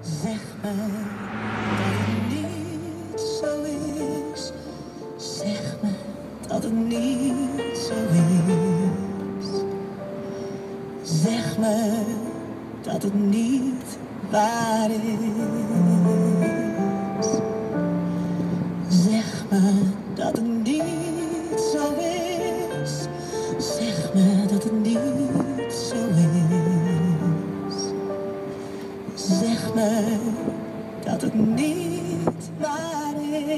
Zeg me dat het niet zo is. Zeg me dat het niet zo is. Zeg me dat het niet waar is. Zeg me dat het niet zo is. Zeg me dat het niet zo is. Zeg me dat het niet waar is.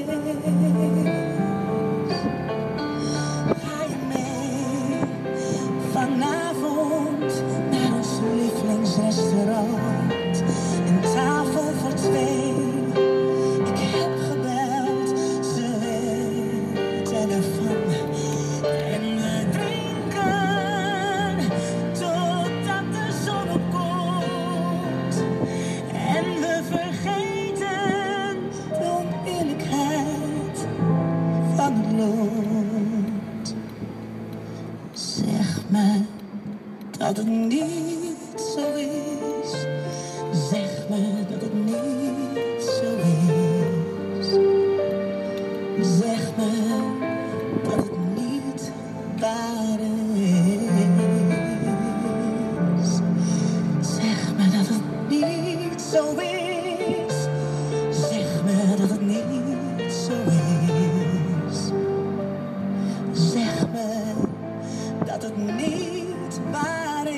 Ga je mee vanavond naar ons lievelingsrestaurant? Een tafel voor twee. Ik heb gebeld, ze weten ervan. En we drinken totdat de zon opkomt. En we vergeten de oneerlijkheid van het lot. Zeg me dat het niet zo is. Zeg me dat het niet zo is. Zeg me dat het niet waar is. Zeg me dat het niet zo is. Zeg me dat het niet zo is. Zeg me dat het niet waar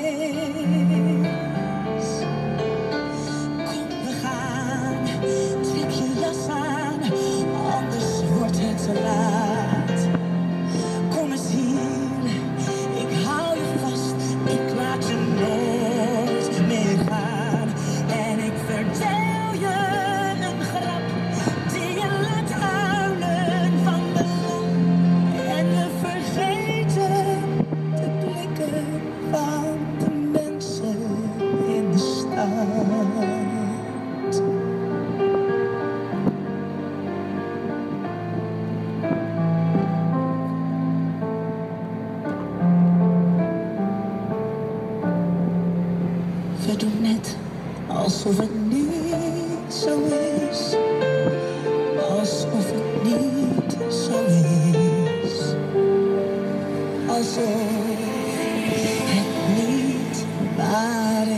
is. Kom, we gaan, trek je jas aan, anders wordt het te laat. Kom eens hier, ik hou je vast, ik laat je nooit meer gaan. En ik vertel je een grap die je laat huilen van belang. En we vergeten de blikken van de mensen in de stad. We doen net alsof het niet zo is. Alsof het niet zo is. Alsof het niet waar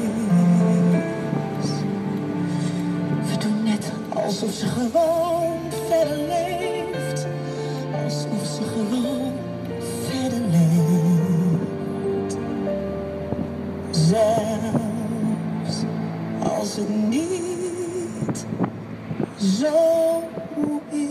is. We doen net alsof ze gewoon verder leeft. Alsof ze gewoon verder leeft. Zelfs als het niet zo is.